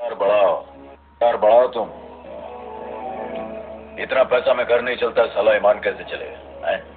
यार बढ़ाओ तुम। इतना पैसा में घर नहीं चलता, साला ईमान कैसे चलेगा?